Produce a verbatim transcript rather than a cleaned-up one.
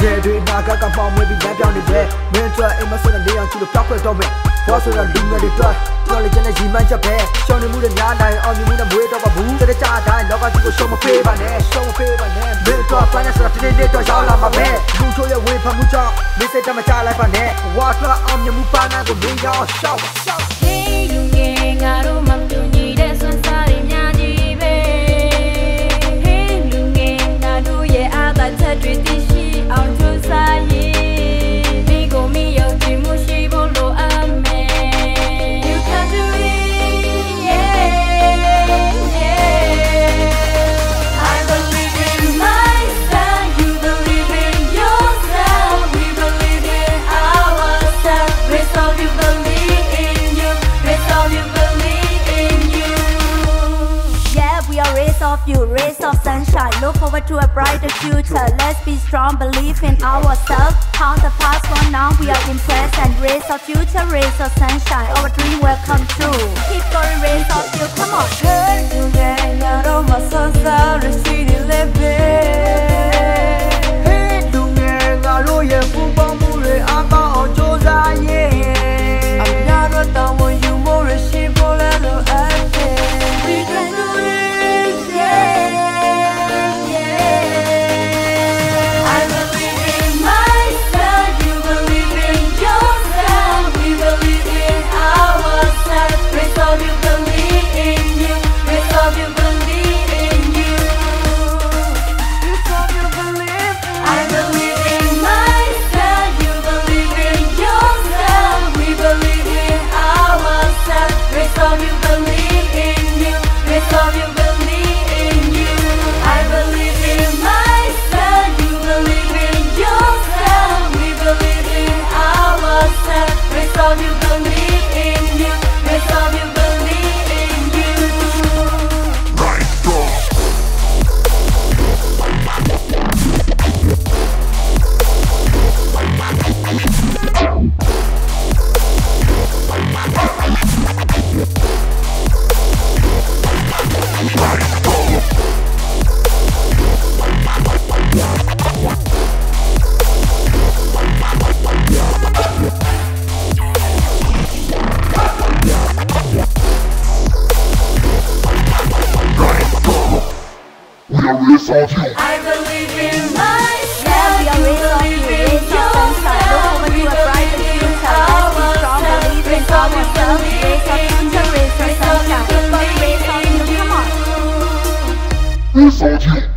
Mẹ đuổi na các cặp bom mới bị nhát down để về. Mẹ cho em mà sao là đi ăn chỉ được tóc rồi đâu mẹ. Phó sự là đừng nghe được rồi. Cho lên trên này gì mà chấp bé. Cho nên muốn được nhà này, ông như muốn làm muối đâu mà bú. Cho đến cha đại, nó có chỉ có show mà phê bà nè, show mà phê bà nè. Mẹ cho phải là sao trên đây cho giàu làm mà mẹ. Muốn cho yêu quên phải muốn cho. Mẹ sẽ cho mà cha lại bà nè. Qua cho ông như muốn ba na của mình nhau. Show, show. Hey, you nghe ngã đâu mà tu nhị để xuân xa đi nhà đi về. Hey, you nghe ngã đâu ye à ta chơi chuyện tí xí ông tu xa ye. Mi go mi yêu chỉ muốn xí bộ lộ âm mẹ. You can do it, yeah, yeah. I believe in myself, you believe in yourself. We believe in ourselves. Raise of you believe in you. Raise of you believe in you. Yeah, we are rays of you, rays of sunshine. Look forward to a brighter future. Let's be strong, believe in ourselves. Count the past for now, we are impressed. And rays of future, rays of sunshine. Our dream will come true. Keep going, rays of you, come on. Hey, you nghe ngã đâu mà xuân xa rồi suy đi lên về. Hey, you nghe ngã đâu ye phu bang mu re a ba o cho ra ye. I'm not what I want you more than she for a little acting. We can do it, yeah, yeah. I believe in myself, you believe in yourself. We believe in ourselves. Raise of you believe in you. Raise of you believe in you. Raise of you believe. I believe in myself, you believe in yourself. We believe in ourselves. Raise of you believe in you. Raise of you believe in you. I believe in myself, you believe in yourself. We believe in ourselves. Raise of you believe in you. Raise of you believe in you. I believe in myself. Yeah, we are You rays of you, believe in rays of sunshine. Look forward to a brighter future. Let's be strong, believe in ourselves. Rays of future, rays of sunshine. Keep going, rays of you, come on. Rays of you.